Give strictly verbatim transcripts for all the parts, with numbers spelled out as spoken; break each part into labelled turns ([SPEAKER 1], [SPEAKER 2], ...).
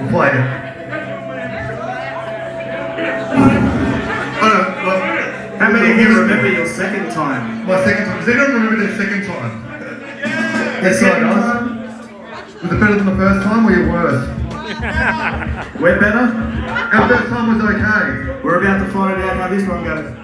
[SPEAKER 1] We'll play it.
[SPEAKER 2] How many of you remember your second time?
[SPEAKER 1] My second time. Does anyone remember their second time? Yes, I guys. Was it better than the first time or your worse?
[SPEAKER 2] We're better?
[SPEAKER 1] Our first time was okay.
[SPEAKER 2] We're about to find out how this one goes.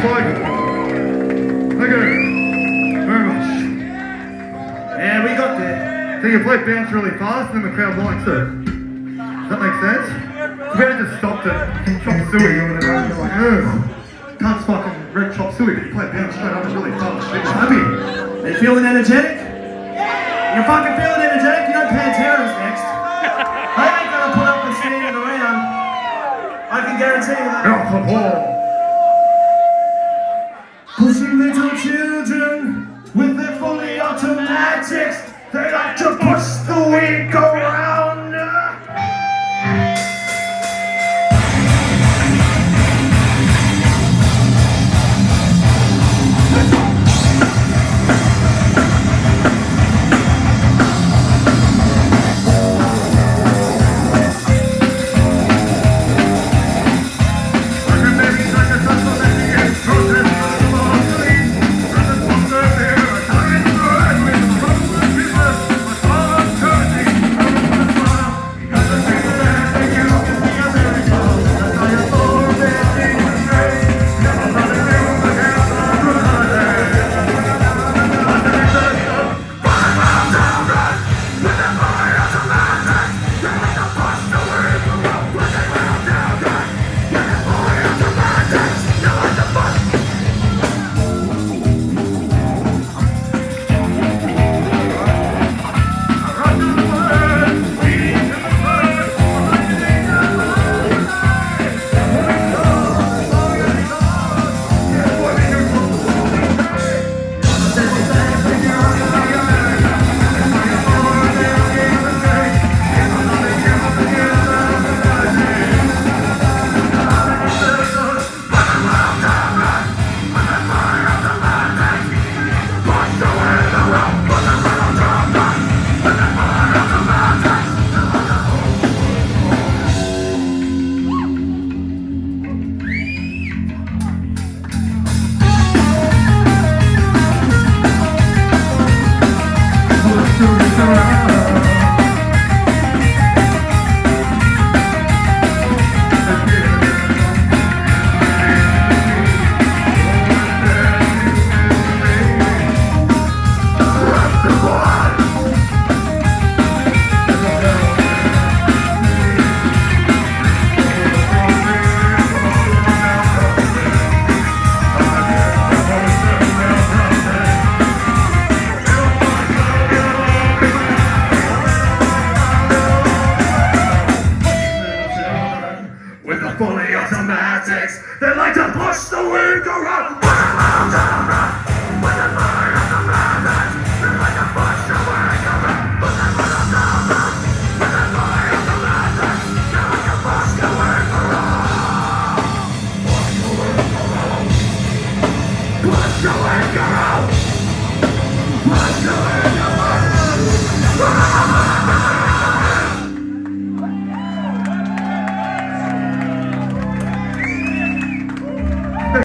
[SPEAKER 1] like, thank you very much.
[SPEAKER 2] Yeah, we got there.
[SPEAKER 1] So you play bounce really fast and then the crowd likes it. Does that make sense? We had just stopped it, chop suey or whatever, and you're like, ugh. Can't fucking red chop suey, but you play bounce straight up, it's really fast. It's happy.
[SPEAKER 2] Are you feeling energetic? You're fucking feeling energetic? You know Pantera's next. They ain't gonna put up with standing around. I can guarantee you that.
[SPEAKER 1] Alcohol.
[SPEAKER 2] Pushing little children with their fully automatics. They like to push the weak around. Fully automatics, they like to push the weak around.